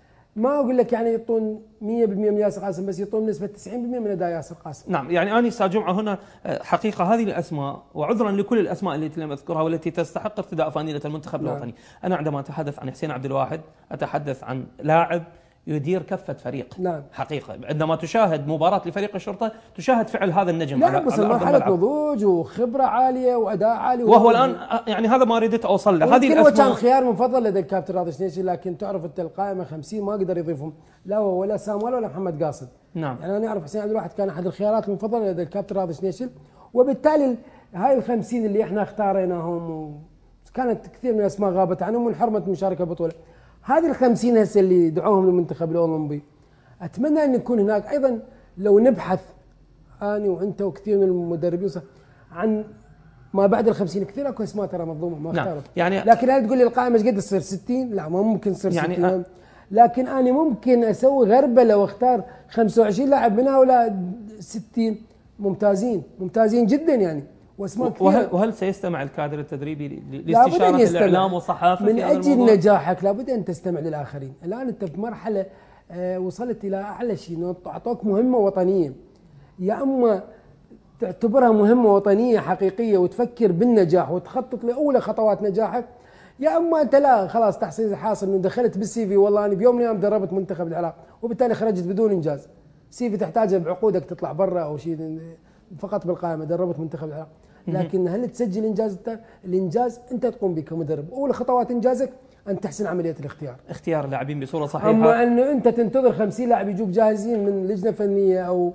ما اقول لك يعني يعطون مية بالمية من ياسر قاسم، بس يعطون نسبه تسعين بالمية من اداء ياسر قاسم. نعم. يعني اني استاذ جمعه هنا حقيقه هذه الاسماء، وعذرا لكل الاسماء التي لم اذكرها والتي تستحق ارتداء فانيله المنتخب نعم. الوطني. انا عندما اتحدث عن حسين عبد الواحد اتحدث عن لاعب يدير كفة فريق نعم. حقيقة عندما تشاهد مباراة لفريق الشرطة تشاهد فعل هذا النجم لا بس مرحلة نضوج وخبرة عالية وأداء عالي، وهو الآن يعني هذا ما ردت أوصل له. هذه الأسماء كان خيار مفضل لدى الكابتن راضي شنيشي، لكن تعرف أنت القائمة خمسين ما قدر يضيفهم لا هو ولا سامويل ولا محمد قاصد نعم. يعني أنا أعرف حسين عبد الواحد كان أحد الخيارات المفضلة لدى الكابتن راضي شنيشي، وبالتالي هاي الخمسين اللي إحنا اختاريناهم كانت كثير من الأسماء غابت عنهم وانحرمت من مشاركة بطولة. هذه الخمسين هسه اللي دعوهم للمنتخب الأولمبي أتمنى أن يكون هناك أيضا، لو نبحث أنا وأنت وكثير من المدربين عن ما بعد الخمسين، كثير أكو اسماء ترى مظلومة ما اختارت نعم. يعني لكن هل تقول لي القائمة ايش قد تصير ستين؟ لا ما ممكن تصير يعني ستين أ... لكن أنا ممكن أسوي غربلة واختار خمسة وعشرين لاعب من هؤلاء ستين ممتازين ممتازين جدا يعني واسماء كثير. وهل, وهل سيستمع الكادر التدريبي لاستشارة الإعلام والصحافة من أجل نجاحك؟ لابد أن تستمع للآخرين. الآن أنت في مرحلة آه وصلت إلى أعلى شيء إنه أعطوك مهمة وطنية، يا أما تعتبرها مهمة وطنية حقيقية وتفكر بالنجاح وتخطط لأولى خطوات نجاحك، يا أما أنت لا خلاص تحصيل حاصل إنه دخلت بالسي في والله أنا بيوم من الأيام دربت منتخب العراق وبالتالي خرجت بدون إنجاز. سي في تحتاجه بعقودك تطلع برا أو شيء، فقط بالقائمة دربت منتخب العراق. لكن هل تسجل إنجاز؟ الإنجاز أنت تقوم به كمدرب، أول خطوات إنجازك أن تحسن عملية الاختيار، اختيار اللاعبين بصورة صحيحة. أما أنه أنت تنتظر خمسين لاعب يجوك جاهزين من لجنة فنية أو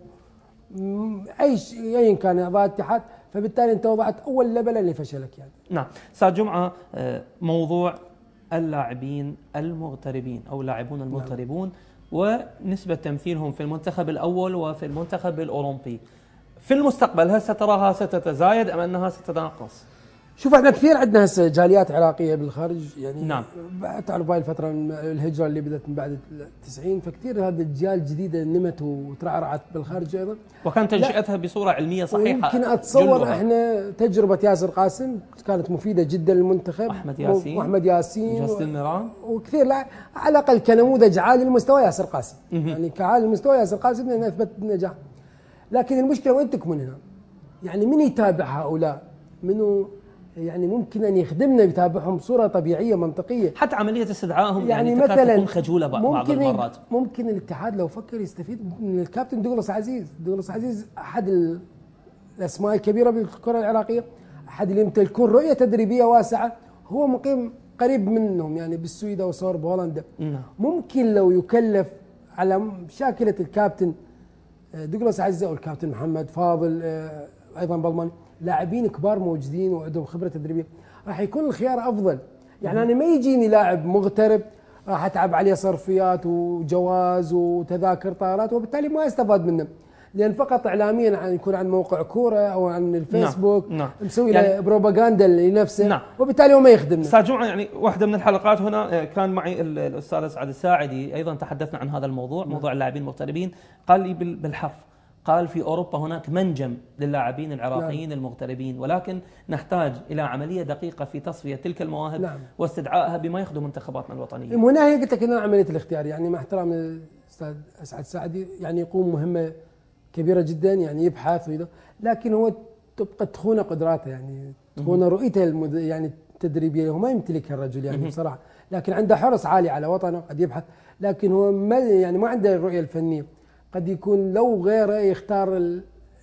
أي شيء أيا كان أعضاء الاتحاد، فبالتالي أنت وضعت أول لبلة لفشلك يعني. نعم. أستاذ جمعة، موضوع اللاعبين المغتربين أو اللاعبون المغتربون نعم. ونسبة تمثيلهم في المنتخب الأول وفي المنتخب الأولمبي في المستقبل، هل ستراها ستتزايد أم أنها ستتناقص؟ شوف احنا كثير عندنا هسه جاليات عراقيه بالخارج يعني نعم. تعرف هاي الفتره من الهجره اللي بدات من بعد التسعين، فكثير هذه الجيال الجديده نمت وترعرعت بالخارج ايضا، وكان تنشئتها بصوره علميه صحيحه. يمكن اتصور جلوها. احنا تجربه ياسر قاسم كانت مفيده جدا للمنتخب، احمد ياسين واحمد ياسين جاستن ميران وكثير، لا على الاقل كنموذج عالي لمستوى ياسر قاسم يعني كعالي المستوى ياسر قاسم لانه اثبت النجاح. لكن المشكله وين تكمن هنا؟ يعني من يتابع هؤلاء؟ منو يعني ممكن ان يخدمنا يتابعهم بصوره طبيعيه منطقيه؟ حتى عمليه استدعائهم يعني, يعني مثلا تكون خجوله بعض المرات. ممكن الاتحاد لو فكر يستفيد من الكابتن دوغلاس عزيز. دوغلاس عزيز احد الاسماء الكبيره بالكره العراقيه، احد اللي يمتلكون رؤيه تدريبيه واسعه، هو مقيم قريب منهم يعني بالسويد او صور بهولندا. ممكن لو يكلف على شاكله الكابتن دوغلاس عزيز او الكابتن محمد فاضل ايضا بالمانيا لاعبين كبار موجودين وعندهم خبره تدريبيه، راح يكون الخيار افضل. يعني انا ما يجيني لاعب مغترب راح اتعب عليه صرفيات وجواز وتذاكر طائرات وبالتالي ما استفاد منه، لان فقط اعلاميا عن يكون عن موقع كوره او عن الفيسبوك نعم. نعم. مسوي له يعني بروباغندا لنفسه نعم. وبالتالي هو ما يخدمنا. استاذ جمعه، يعني واحده من الحلقات هنا كان معي الاستاذ اسعد الساعدي، ايضا تحدثنا عن هذا الموضوع نعم. موضوع اللاعبين المغتربين. قال لي بالحرف، قال في اوروبا هناك منجم للاعبين العراقيين نعم. المغتربين، ولكن نحتاج الى عمليه دقيقه في تصفيه تلك المواهب نعم. واستدعائها بما يخدم منتخباتنا الوطنيه. هنا هي قلت لك هنا عمليه الاختيار، يعني مع احترام الاستاذ اسعد الساعدي يعني يقوم مهمه كبيره جدا، يعني يبحث ويدا، لكن هو تبقى تخونه قدراته، يعني تخونه رؤيته المد... يعني التدريبيه، هو ما يمتلكها الرجل يعني بصراحه، لكن عنده حرص عالي على وطنه، قد يبحث، لكن هو ما يعني ما عنده الرؤيه الفنيه. قد يكون لو غيره يختار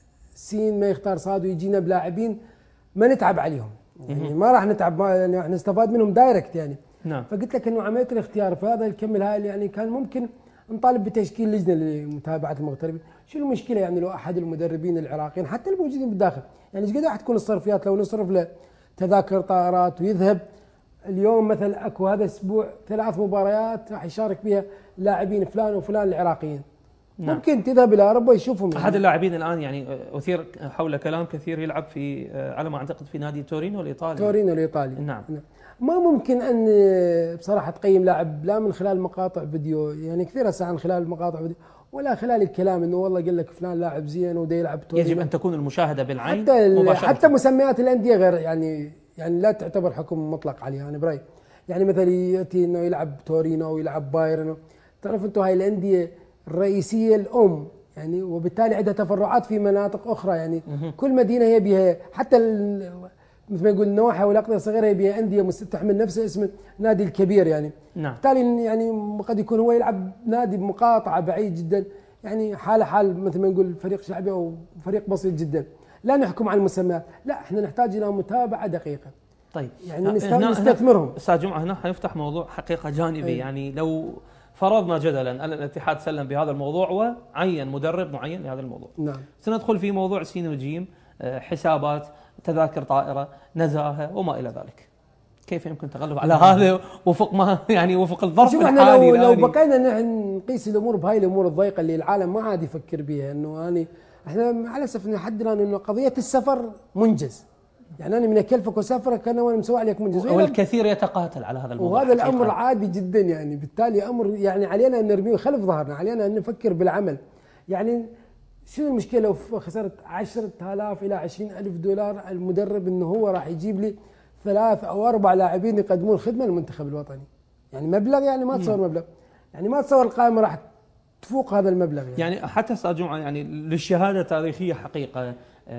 السين ما يختار صاد ويجينا بلاعبين ما نتعب عليهم، يعني ما راح نتعب، ما يعني راح نستفاد منهم دايركت يعني. نعم. فقلت لك انه عمليه الاختيار في هذا الكم الهائل يعني كان ممكن نطالب بتشكيل لجنه لمتابعه المغتربين. شو المشكله يعني لو احد المدربين العراقيين حتى الموجودين بالداخل، يعني ايش قد راح تكون الصرفيات لو نصرف له تذاكر طائرات ويذهب اليوم مثلا اكو هذا الاسبوع ثلاث مباريات راح يشارك بها لاعبين فلان وفلان العراقيين. نعم. ممكن تذهب الى اوروبا يشوفهم يعني. احد اللاعبين الان يعني اثير حول كلام كثير يلعب في على ما اعتقد في نادي تورينو الايطالي. تورينو الايطالي نعم. نعم. ما ممكن ان بصراحه تقيم لاعب لا من خلال مقاطع فيديو، يعني كثير هسه عن خلال مقاطع فيديو، ولا خلال الكلام انه والله قال لك فلان لاعب زين وده يلعب تورينو. يجب ان تكون المشاهده بالعين حتى مباشرة. حتى مسميات الانديه غير يعني يعني لا تعتبر حكم مطلق عليها انا برايي. يعني مثلا ياتي انه يلعب تورينو ويلعب بايرن، تعرف انتم هاي الانديه الرئيسيه الام يعني، وبالتالي عندها تفرعات في مناطق اخرى يعني. كل مدينه هي بها حتى مثل ما يقول النواحي والاقضيه الصغيره هي بها انديه تحمل نفس اسم النادي الكبير يعني. نعم. بالتالي يعني قد يكون هو يلعب نادي بمقاطعه بعيد جدا، يعني حاله حال مثل ما نقول فريق شعبي او فريق بسيط جدا. لا نحكم على المسميات، لا احنا نحتاج الى متابعه دقيقه. طيب يعني نستثمرهم. استاذ جمعه، هنا حيفتح موضوع حقيقه جانبي. أي. يعني لو فرضنا جدلا ان الاتحاد سلم بهذا الموضوع وعين مدرب معين لهذا الموضوع، نعم. سندخل في موضوع سين وجيم، حسابات، تذاكر طائره، نزاهه وما الى ذلك. كيف يمكن التغلب على هذا وفق ما يعني وفق الظرف الحالي؟ لو, لو بقينا نحن نقيس الامور بهاي الامور الضيقه اللي العالم ما عاد يفكر بها، انه يعني احنا مع الاسف لحد الان انه قضيه السفر منجز، يعني انا من اكلفك وسافرك انا وانا مسوي عليك منجز، والكثير يتقاتل على هذا الموضوع، وهذا الامر حقيقة. عادي جدا يعني. بالتالي امر يعني علينا ان نرميه خلف ظهرنا، علينا ان نفكر بالعمل. يعني شنو المشكله لو خسرت عشرة آلاف الى عشرين ألف دولار المدرب انه هو راح يجيب لي ثلاث او اربع لاعبين يقدمون خدمه للمنتخب الوطني، يعني مبلغ يعني ما تصور مبلغ، يعني ما تصور القائمه راح تفوق هذا المبلغ يعني. يعني حتى استاذ جمعه يعني للشهاده التاريخيه حقيقه،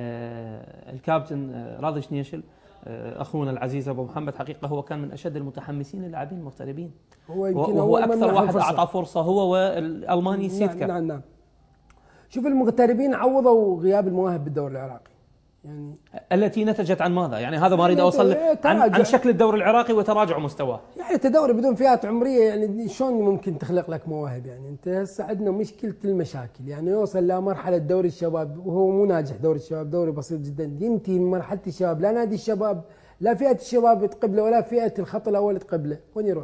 آه الكابتن آه راضي شنيشل آه اخونا العزيز ابو محمد حقيقه هو كان من اشد المتحمسين للاعبين المغتربين، هو يمكن وهو اكثر واحد فرصة. اعطى فرصه هو والالماني سيتكا. نعم نعم. شوف المغتربين عوضوا غياب المواهب بالدوري العراقي يعني، التي نتجت عن ماذا؟ يعني هذا ما اريد اوصل عن, عن شكل الدوري العراقي وتراجع مستواه. يعني التدوري بدون فئات عمريه يعني شلون ممكن تخلق لك مواهب؟ يعني انت هسه عندنا مشكله المشاكل، يعني يوصل لمرحله دوري الشباب وهو مو ناجح. دوري الشباب دوري بسيط جدا، ينتهي من مرحله الشباب، لا نادي الشباب لا فئه الشباب تقبله ولا فئه الخط الاول تقبله، وين يروح؟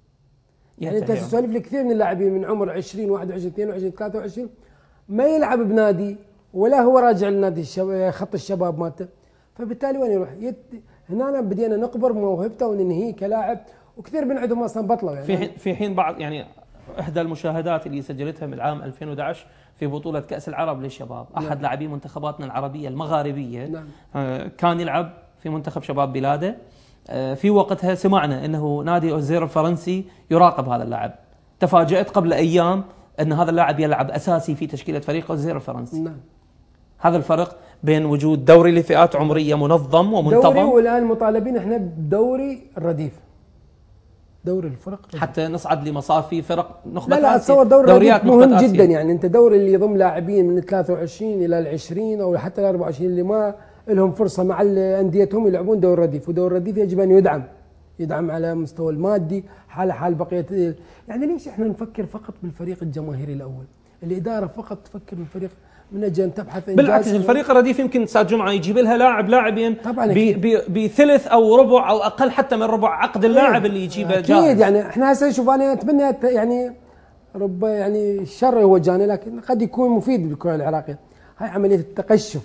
يعني انت تسولف لي كثير من اللاعبين من عمر عشرين واحد وعشرين اثنين وعشرين ثلاثة وعشرين ما يلعب بنادي ولا هو راجع لنادي الشباب خط الشباب مالته، فبالتالي وين يروح؟ يت... هنا بدينا نقبر موهبته وننهيه كلاعب، وكثير من عندهم اصلا بطلوا يعني. في حين في حين بعض يعني احدى المشاهدات اللي سجلتها من عام ألفين وأحد عشر في بطوله كاس العرب للشباب، احد نعم. لاعبي منتخباتنا العربيه المغاربيه نعم. كان يلعب في منتخب شباب بلاده، في وقتها سمعنا انه نادي اوزير الفرنسي يراقب هذا اللاعب، تفاجأت قبل ايام ان هذا اللاعب يلعب اساسي في تشكيله فريق اوزير الفرنسي. نعم. هذا الفرق بين وجود دوري لفئات عمريه منظم ومنتظم، دوري والان مطالبين احنا بدوري الرديف، دوري الفرق رديف. حتى نصعد لمصافي فرق نخبه. لا لا اتصور دوري الرديف مهم جدا، يعني انت دوري اللي يضم لاعبين من ثلاثة وعشرين الى العشرين او حتى ال أربعة وعشرين اللي ما لهم فرصه مع انديتهم يلعبون دوري الرديف، ودوري الرديف يجب ان يدعم يدعم على مستوى المادي حال حال بقيه. يعني ليش احنا نفكر فقط بالفريق الجماهيري الاول؟ الاداره فقط تفكر بالفريق من اجل ان تبحث انجاز. بالعكس الفريق الرديف يمكن استاذ جمعه يجيب لها لاعب لاعبين طبعا بثلث او ربع او اقل حتى من ربع عقد اللاعب اللي يجيبه جاهز. اكيد يعني احنا هسه شوف انا اتمنى يعني رب يعني الشر هو جاني، لكن قد يكون مفيد للكره العراقيه. هاي عمليه التقشف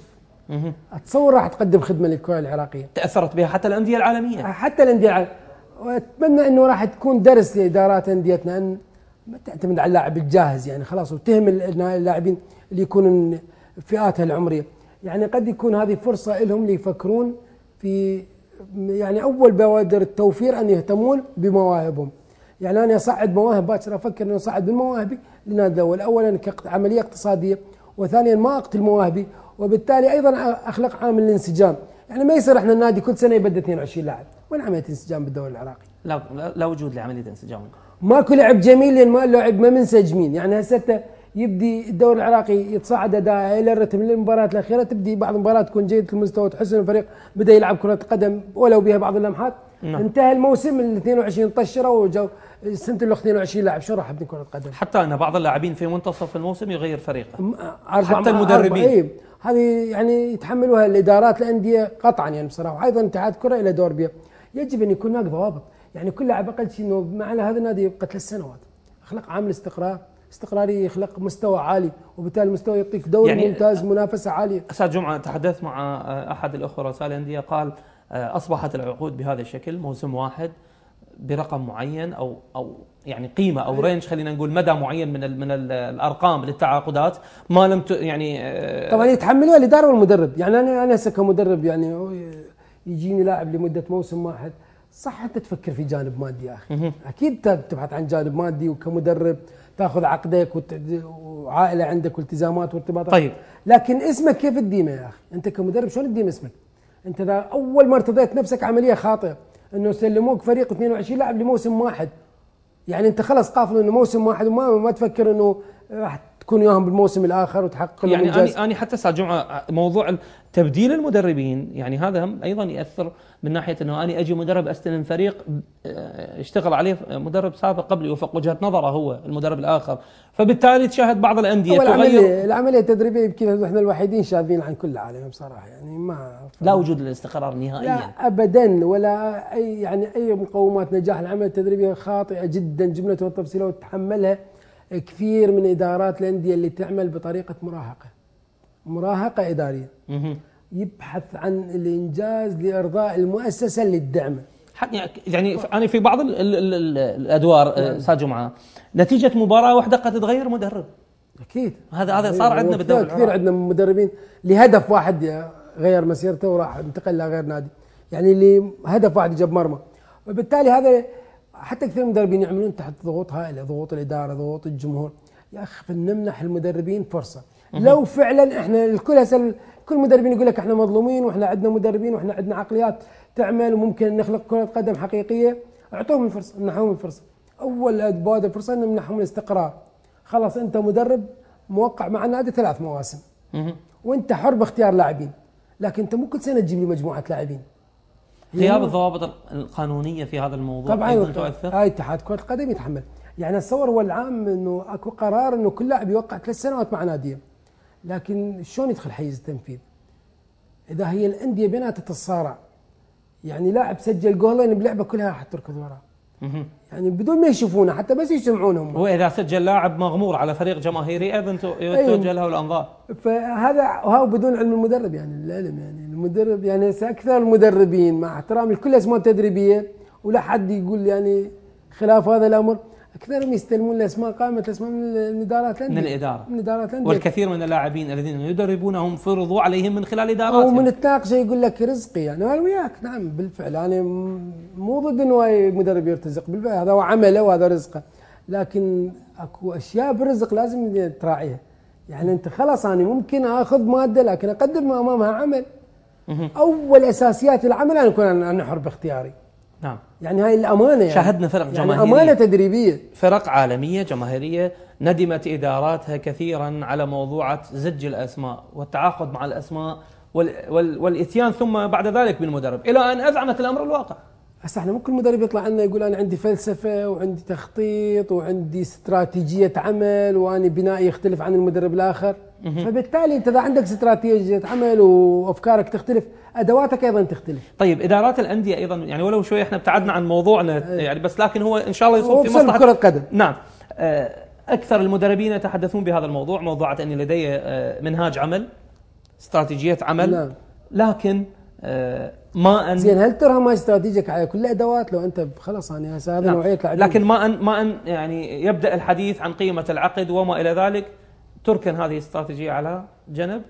اتصور راح تقدم خدمه للكره العراقيه، تاثرت بها حتى الانديه العالميه، حتى الانديه العالميه. واتمنى انه راح تكون درس لادارات انديتنا ان ما تعتمد على اللاعب الجاهز يعني خلاص، وتهمل اللاعبين اللي يكونون فئاتها العمريه. يعني قد يكون هذه فرصه لهم ليفكرون في يعني اول بوادر التوفير ان يهتمون بمواهبهم. يعني انا اصعد مواهب باكر، افكر انه اصعد من مواهبي للنادي الاول، اولا كعمليه اقتصاديه، وثانيا ما اقتل مواهبي، وبالتالي ايضا اخلق عامل الانسجام. يعني ما يصير احنا النادي كل سنه يبدل اثنين وعشرين لاعب، وين عمليه انسجام بالدوري العراقي؟ لا لا وجود لعمليه انسجام. ماكو لعب جميل لان ما لعب ما منسجمين. يعني هسه يبدي الدوري العراقي يتصاعد اداءه الى الرتم للمباريات الاخيره، تبدي بعض المباريات تكون جيده المستوى وتحس ان الفريق بدا يلعب كره قدم ولو بها بعض اللمحات. نعم. انتهى الموسم ال اثنين وعشرين طشروا وجو سنه ال اثنين وعشرين لاعب، شو راح ابني كره قدم؟ حتى ان بعض اللاعبين في منتصف الموسم يغير فريقه، حتى المدربين. اي هذه يعني يتحملوها الادارات الانديه قطعا يعني بصراحه. ايضا اتحاد الكره الى دور بها، يجب ان يكون هناك ضوابط. يعني كل لاعب اقل شيء انه معنا هذا النادي يبقى ثلاث سنوات، اخلق عامل استقرار استقراري، يخلق مستوى عالي، وبالتالي المستوى يعطيك دوري يعني ممتاز، منافسه عاليه. استاذ جمعه تحدثت مع احد الاخوه رؤساء الانديه، قال اصبحت العقود بهذا الشكل، موسم واحد برقم معين او او يعني قيمه او رينج، خلينا نقول مدى معين من ال من ال الارقام للتعاقدات، ما لم يعني طبعا يتحملوها الاداره والمدرب. يعني انا انا هسه كمدرب يعني يجيني لاعب لمده موسم واحد، صح انت تفكر في جانب مادي يا اخي، اكيد تبحث عن جانب مادي، وكمدرب تاخذ عقدك وعائله عندك والتزامات وارتباطات. طيب لكن اسمك كيف تديمه يا اخي؟ انت كمدرب شلون تديم اسمك؟ انت اذا اول ما ارتضيت نفسك عمليه خاطئه انه يسلموك فريق اثنين وعشرين لاعب لموسم واحد، يعني انت خلص قافل انه موسم واحد، وما ما تفكر انه راح تكون وياهم بالموسم الاخر وتحقق يعني اني اني حتى استاذ جمعه موضوع تبديل المدربين، يعني هذا هم ايضا ياثر من ناحيه انه اني اجي مدرب استلم فريق اشتغل عليه مدرب سابق قبلي وفق وجهه نظره هو المدرب الاخر، فبالتالي تشاهد بعض الانديه تغير العمليه التدريبيه. يمكن احنا الوحيدين شاذين عن كل العالم بصراحه، يعني ما لا وجود للاستقرار نهائيا، لا ابدا، ولا اي يعني اي مقومات نجاح العمليه التدريبيه خاطئه جدا جملتها وتفصيلها، وتتحملها كثير من ادارات الانديه اللي تعمل بطريقه مراهقه مراهقه اداريه. يبحث عن الانجاز لارضاء المؤسسه اللي تدعمه. يعني انا في بعض ال ال ال الادوار استاذ جمعه نتيجه مباراه واحده قد تغير مدرب. اكيد هذا هذا صار عندنا بالدوري كثير عندنا مدربين لهدف واحد غير مسيرته وراح انتقل لغير نادي، يعني اللي هدف واحد جاب مرمى. وبالتالي هذا حتى كثير مدربين يعملون تحت ضغوط هائله، ضغوط الاداره، ضغوط الجمهور. يا اخي نمنح المدربين فرصه. لو فعلا احنا الكل هسه كل مدربين يقول لك احنا مظلومين واحنا عندنا مدربين واحنا عندنا عقليات تعمل وممكن نخلق كرة قدم حقيقية، اعطوهم الفرصة، منحوهم الفرصة. اول بوادر الفرصة نمنحهم الاستقرار. خلاص انت مدرب موقع مع النادي ثلاث مواسم وانت حر باختيار لاعبين، لكن انت مو كل سنة تجيب لي مجموعة لاعبين. غياب الضوابط القانونية في هذا الموضوع طبعا ايضا تؤثر. هاي اتحاد كرة القدم يتحمل. يعني اتصور هو العام انه اكو قرار انه كل لاعب يوقع ثلاث سنوات مع ناديه، لكن شلون يدخل حيز التنفيذ؟ اذا هي الانديه بيناتها تتصارع، يعني لاعب سجل جولين بلعبه كلها راح تركض وراه، يعني بدون ما يشوفونه حتى بس يسمعونهم. واذا سجل لاعب مغمور على فريق جماهيري ايضا توجه له الانظار. فهذا وهو بدون علم المدرب، يعني العلم يعني المدرب يعني اكثر المدربين مع احترامي لكل اسماء تدريبيه ولا حد يقول يعني خلاف هذا الامر، اكثرهم يستلمون الاسماء قائمه الاسماء من الادارات الانديه، من الاداره من الادارات الانديه. والكثير من اللاعبين الذين يدربونهم فرضوا عليهم من خلال اداراتهم. ومن التناقش يقول لك رزقي، يعني انا وياك نعم بالفعل انا مو ضد انه مدرب يرتزق، بالفعل هذا هو عمله وهذا رزقه، لكن اكو اشياء بالرزق لازم تراعيها. يعني انت خلاص انا ممكن اخذ ماده لكن اقدم امامها عمل. اول اساسيات العمل ان اكون انا حر باختياري. نعم. يعني هاي الامانه، يعني شاهدنا فرق يعني جماهيريه، امانه تدريبيه، فرق عالميه جماهيريه ندمت اداراتها كثيرا على موضوعه زج الاسماء والتعاقد مع الاسماء وال وال والاتيان ثم بعد ذلك بالمدرب، الى ان اذعنت الامر الواقع. هسه احنا ممكن مدرب يطلع لنا يقول انا عندي فلسفه وعندي تخطيط وعندي استراتيجيه عمل وانا بنائي يختلف عن المدرب الاخر، فبالتالي انت اذا عندك استراتيجيه عمل وافكارك تختلف ادواتك ايضا تختلف. طيب ادارات الانديه ايضا يعني ولو شوي احنا ابتعدنا عن موضوعنا يعني بس لكن هو ان شاء الله يصير في مصلحه كره قدم. نعم. اكثر المدربين يتحدثون بهذا الموضوع، موضوعة اني لدي منهاج عمل، استراتيجيه عمل. نعم. لكن ما ان زين هل ترى ما استراتيجيك على كل الادوات لو انت خلاص يعني هذا نعم. نوعيه لاعبين، لكن ما ان ما ان يعني يبدا الحديث عن قيمه العقد وما الى ذلك تركن هذه الاستراتيجيه على جنب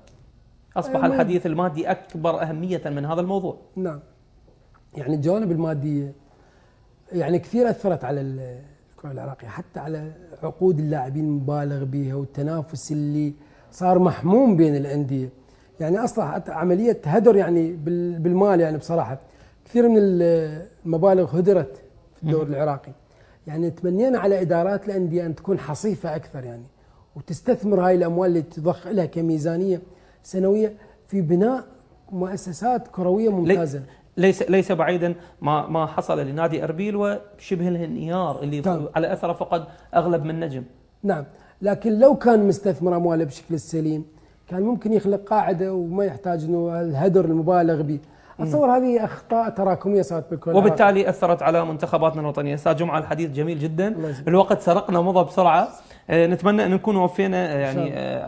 واصبح الحديث المادي اكبر اهميه من هذا الموضوع. نعم. يعني الجوانب الماديه يعني كثير اثرت على الكره العراقيه، حتى على عقود اللاعبين المبالغ بها والتنافس اللي صار محموم بين الانديه. يعني اصلا عمليه هدر يعني بالمال، يعني بصراحه كثير من المبالغ هدرت في الدوري العراقي. يعني تمنينا على ادارات الانديه ان تكون حصيفه اكثر يعني وتستثمر هاي الاموال اللي تضخ لها كميزانيه سنويه في بناء مؤسسات كرويه ممتازه. ليس ليس بعيدا ما ما حصل لنادي اربيل وشبه الانهيار اللي نعم. على اثره فقد اغلب من نجم. نعم، لكن لو كان مستثمر امواله بشكل سليم كان ممكن يخلق قاعده وما يحتاج انه الهدر المبالغ به. اتصور هذه اخطاء تراكميه صارت بالكره وبالتالي اثرت على منتخباتنا الوطنيه. استاذ جمعه الحديث جميل جدا، الوقت سرقنا مضى بسرعه. نتمنى ان نكون وفينا يعني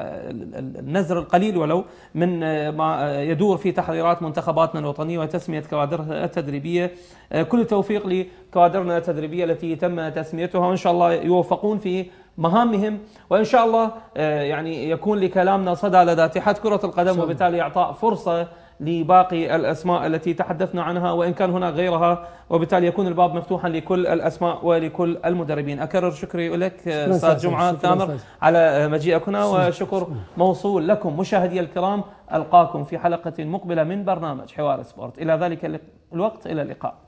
النزر القليل ولو من ما يدور في تحضيرات منتخباتنا الوطنيه وتسميه كوادرها التدريبيه. كل التوفيق لكوادرنا التدريبيه التي تم تسميتها، وان شاء الله يوفقون في مهامهم، وان شاء الله يعني يكون لكلامنا صدى لدى اتحاد كره القدم وبالتالي اعطاء فرصه لباقي الأسماء التي تحدثنا عنها وإن كان هناك غيرها، وبالتالي يكون الباب مفتوحا لكل الأسماء ولكل المدربين. أكرر شكري لك أستاذ جمعة الثامر على مجيئك هنا، وشكر موصول لكم مشاهدي الكرام. ألقاكم في حلقة مقبلة من برنامج حوار سبورت. إلى ذلك الوقت إلى اللقاء.